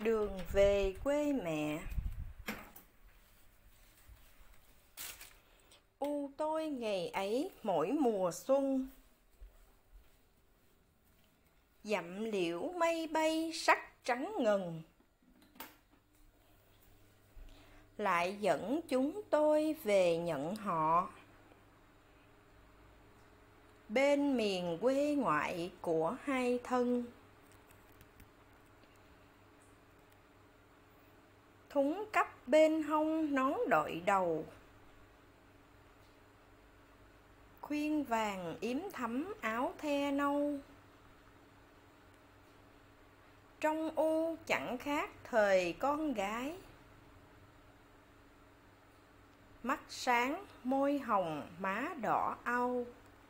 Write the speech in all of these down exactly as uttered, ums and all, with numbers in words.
Đường về quê mẹ. U tôi ngày ấy mỗi mùa xuân, dặm liễu mây bay sắc trắng ngần, lại dẫn chúng tôi về nhận họ bên miền quê ngoại của hai thân. Thúng cắp bên hông nón đội đầu, khuyên vàng yếm thắm áo the nâu. Trong u chẳng khác thời con gái, mắt sáng môi hồng má đỏ au.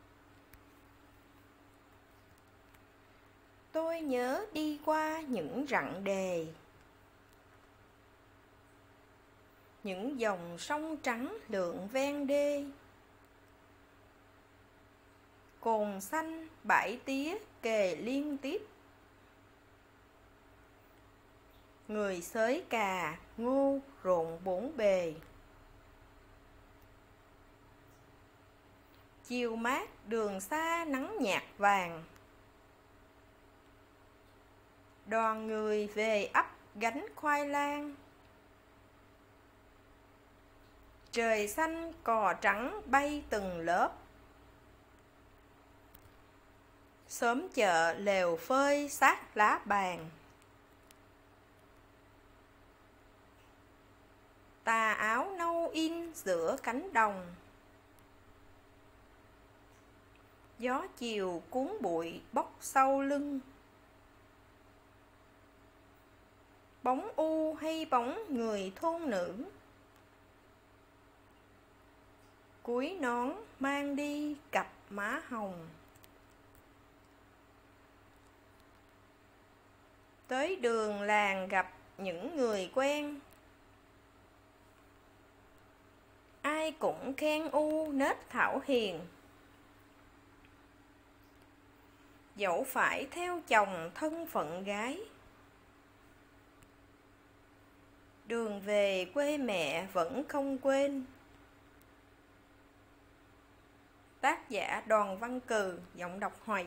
Tôi nhớ đi qua những rặng đề, những dòng sông trắng lượn ven đê. Cồn xanh bãi tía kề liên tiếp, người xới cà ngô rộn bốn bề. Chiều mát đường xa nắng nhạt vàng, đoàn người về ấp gánh khoai lang. Trời xanh cò trắng bay từng lớp, xóm chợ lều phơi sát lá bàn. Tà áo nâu in giữa cánh đồng, gió chiều cuốn bụi bốc sau lưng. Bóng u hay bóng người thôn nữ, cúi nón mang đi cặp má hồng. Tới đường làng gặp những người quen, ai cũng khen u nết thảo hiền. Dẫu phải theo chồng thân phận gái, đường về quê mẹ vẫn không quên. Tác giả Đoàn Văn Cừ, giọng đọc Hoài.